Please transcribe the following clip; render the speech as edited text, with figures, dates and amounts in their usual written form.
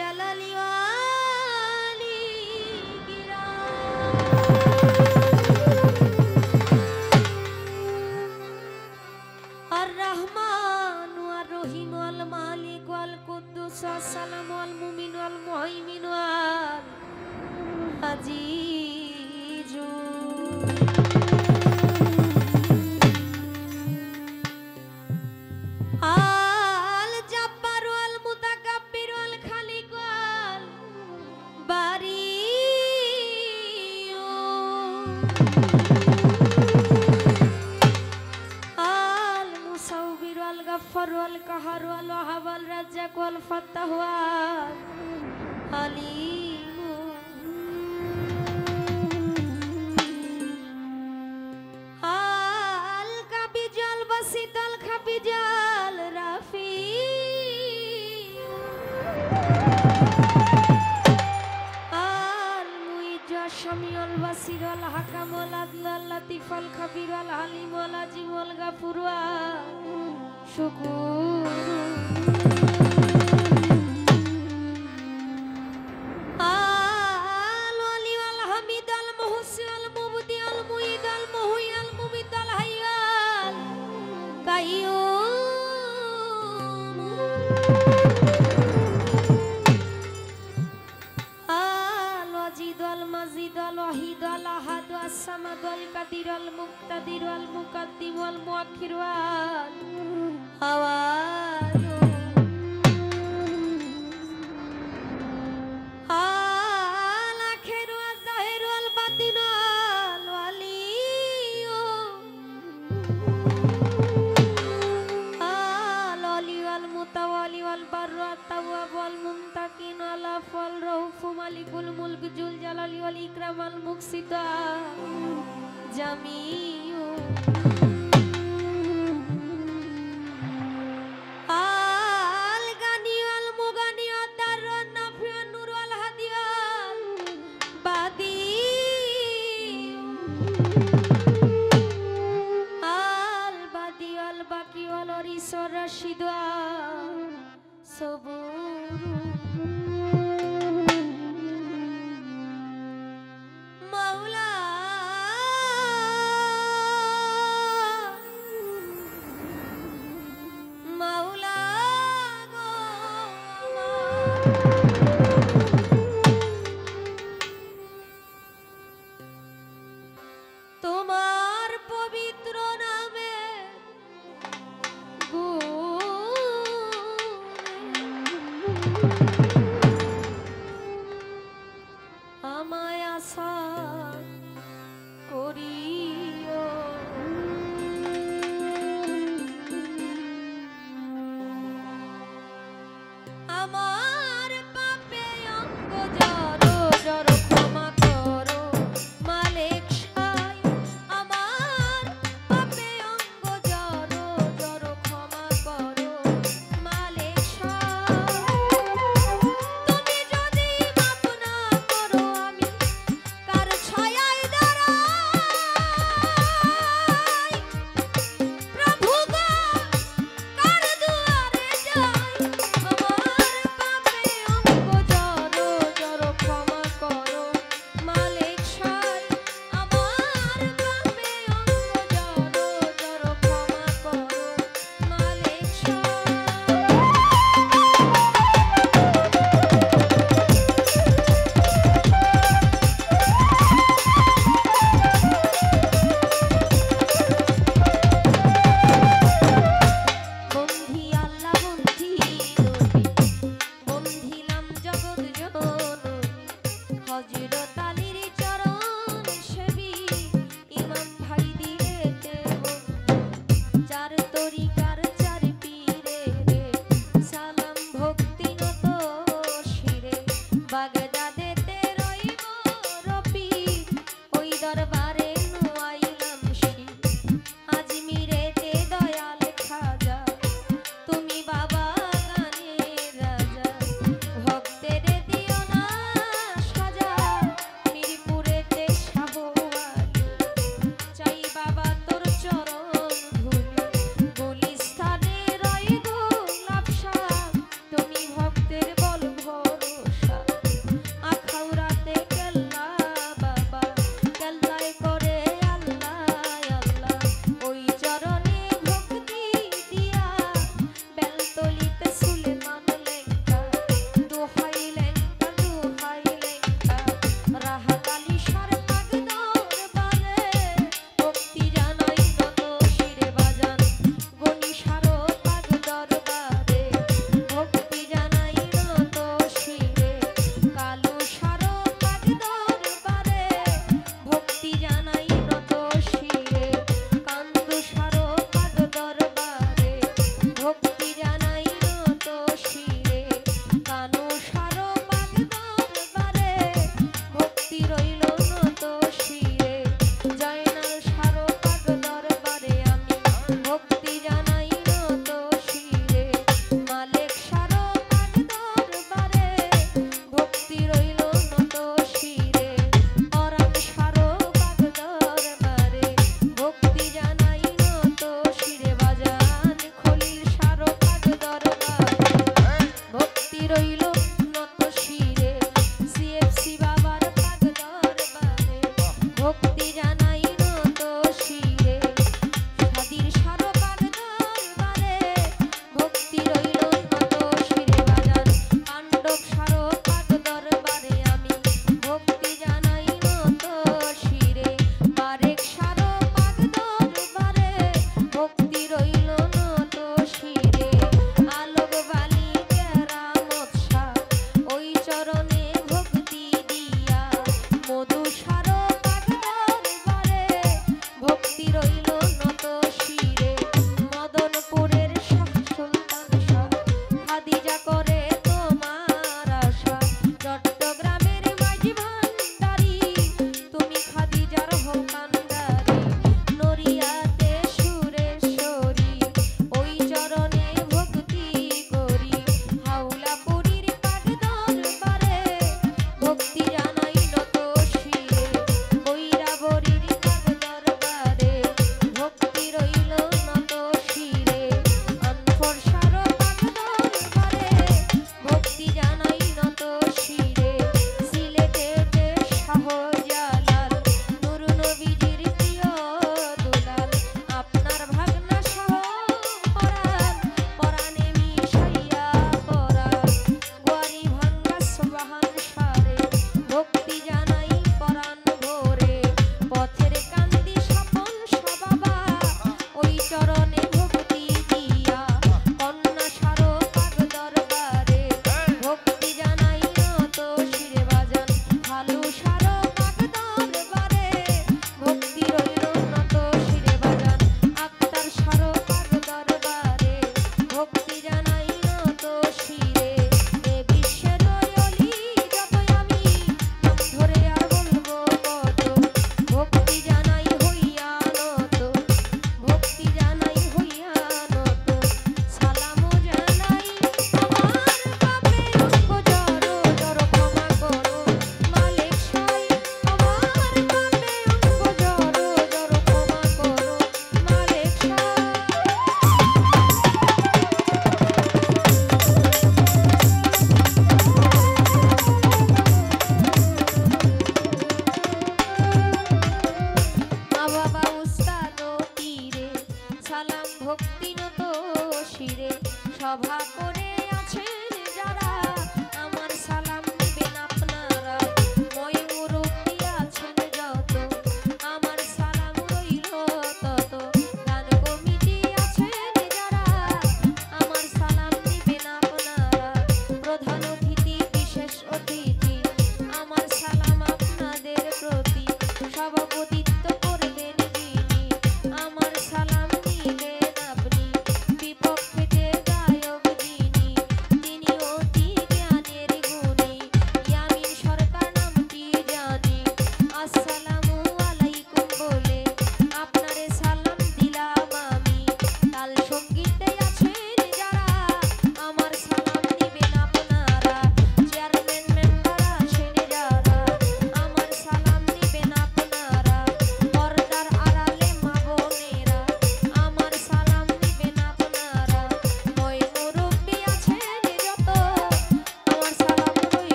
জালালি আর রহমান আর রহিম আল মালিক আল কুদ্দুস আসসালাম আল মুমিন আল মুহাইমিন আল আজিজু আল জাব্বার আল মুতাকাব্বির আল খালিক আল বারি আল মুসাউবির আল গাফফার আল কাহার আল ওয়াহাব আল রাজ্জাক আল ফাত্তাহ আল আলিম আল কাবিজ আল বাসিত আল খাবিজ আল রাফি আল মুইজ শামি আল বাসির আল হাকাম আল আদল আল লাতিফ আল খাবির আল আলিম আল আজিম আল গাফুর আল শুকুর আল ওয়ালি আল হামিদ আল মুহসি আল মুবদি আল মুঈদ আল মুহয়ি আল মুমিত আল হায়্য আল কাইয়্যুম আল ওয়াজিদ আল মাজিদ আল ওয়াহিদ আল আহাদ আস সামাদ আল কাদির আল মুক্তাদির আল মুকাদ্দিম আল মুআখির আল আওয়াল আল আখির ওয়াল যাহির ওয়াল বাতিন আল ওয়ালি আল ওয়ালি ওয়াল মুতাওয়ালি ওয়াল বারর ওয়াত তাওয়াব ওয়াল মুনতাকিন ওয়াল আফ ওয়াল রাউফ মালিকুল মুলক জুল জালালি ওয়াল ইকরাম আল মুকসিত জামিউ আল গানি আল মুগানি আদার নাফি আন নূর আল হাদি আল বাদি আল বাদি আল বাকি আল ওয়ারিস আর রাশিদ আল সবুর মাওলা মাওলা গো তোমার পবিত্র নামে আমায় আশা করিও আমার পাপে অঙ্গ জড়ো জড়ো ক্ষমা করো মালিক সাই আমার পাপে অঙ্গ জড়ো জড়ো ক্ষমা করো মালিক সাই তুমি যদি মাফ না করো আমি কার ছায়ায় দাঁড়াই প্রভু গো কার দুয়ারে যাই আমার পাপে অঙ্গ জড়ো জড়ো ক্ষমা করো মালিক সাই আমার পাপে অঙ্গ জড়ো জড়ো ক্ষমা করো মালিক সাই বন্ধি আল্লাহ বন্ধি নবী বন্ধিলাম জগৎ জননী হযরত আলীর চরণ সেবী ইমাম ভাই দিয়েতে চার তরিকার চার পীরে রে সালাম ভক্তি নত শিরে বাগদাদ